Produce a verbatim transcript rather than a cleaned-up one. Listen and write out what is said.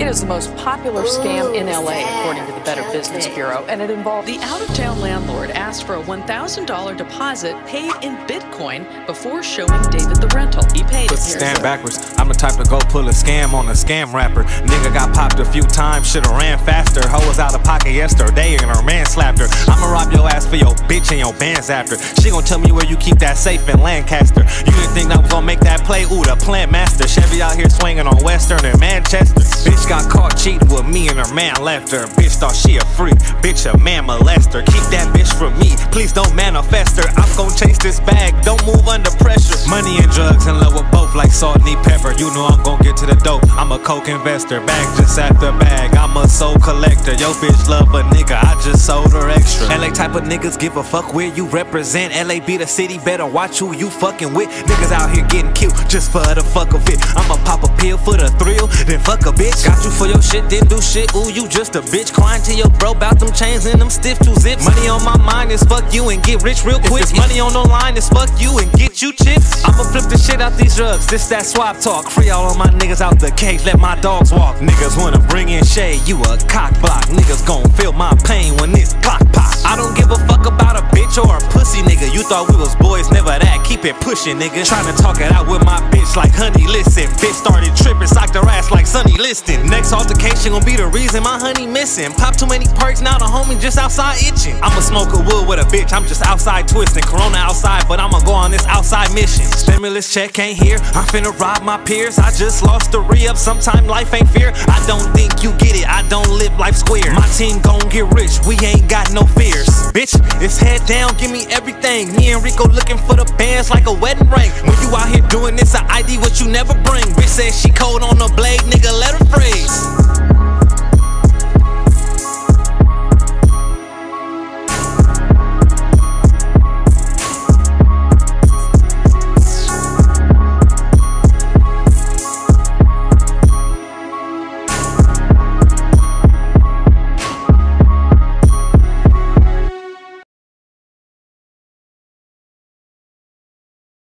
It is the most popular scam in L A, according to the Better Business Bureau, and it involved the out-of-town landlord asked for a one thousand dollar deposit paid in Bitcoin before showing David the rental. He paid it. Stand backwards. I'm the type to go pull a scam on a scam rapper. Nigga got popped a few times, shoulda ran faster. Hoe was out of pocket yesterday and her man slapped her. I'ma rob your ass for your bitch and your bands after. She gon' tell me where you keep that safe in Lancaster. You didn't think I was gon' make that play? Ooh, the plant master. Chevy out here swinging on Western and Manchester. Bitch got caught cheating with me and her man left her. Bitch thought she a freak, bitch a man molester. Keep that bitch from me, please don't manifest her. I'm gon' chase this bag, don't move under pressure. Money and drugs in love with both like salt and pepper. You know I'm gon' get to the dope, I'm a coke investor. Bag just after bag, I'm a soul collector. Yo bitch love a nigga, I just sold her extra. L A type of niggas give a fuck where you represent. L A be the city, better watch who you fucking with. Niggas out here getting cute just for the fuck of it. I'ma pop a pill for the thrill, then fuck a bitch. Got you for your shit, didn't do shit, ooh you just a bitch. Crying to your bro bout them chains and them stiff two zips. Money on my mind is fuck you and get rich real quick. If it's money on the line is fuck you and get you chips. I'ma flip the shit out these drugs, this that swap talk. Free all of my niggas out the cage, let my dogs walk. Niggas wanna bring in shade, you a cock block. Niggas gon' feel my pain when this clock pop. I don't give a fuck about a bitch or a pussy nigga. You thought we was boys, never that, keep it pushing nigga. Tryna talk it out with my bitch like honey, listen. Bitch started tripping, socked her ass like Sonny Liston. Next altercation gon' be the reason my honey missing. Pop too many perks, now the homie just outside itching. I'ma smoke a wood with a bitch, I'm just outside twisting. Corona outside, but I'ma go on this outside mission. Stimulus check ain't here, I'm finna rob my peers. I just lost the re-up, sometime life ain't fair. I don't think you get it, I don't live life square. My team gon' get rich, we ain't got no fears. Bitch, it's head down, give me everything. Me and Rico looking for the bands like a wedding ring. When you out here doing this, I I D what you never bring. Bitch said she cold on the blade, nigga let her freeze.